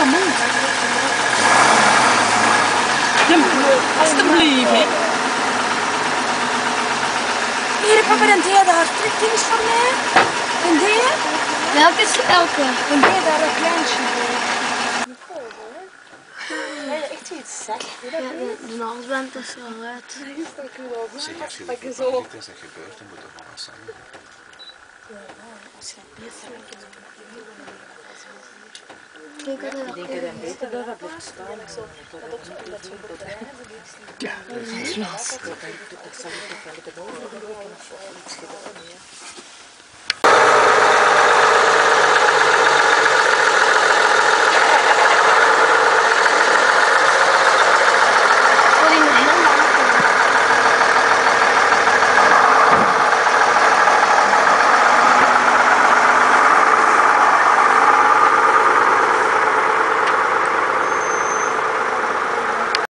zo moe. Ja, alstublieft. Hier, papa, dan deed daar. Trek die eens voor mij. En die? Welke is elke? En die daar, een kleintje. Echt iets zacht. De naaldband is zo uit. Zeg, als je er zo ziet als dat gebeurt, dan moet er van wat zijn. Ik denk dat Ik denk dat hij beter daar wat blijft staan. Ja, dat is Dat zal ik toch wel de boven of iets gedaan.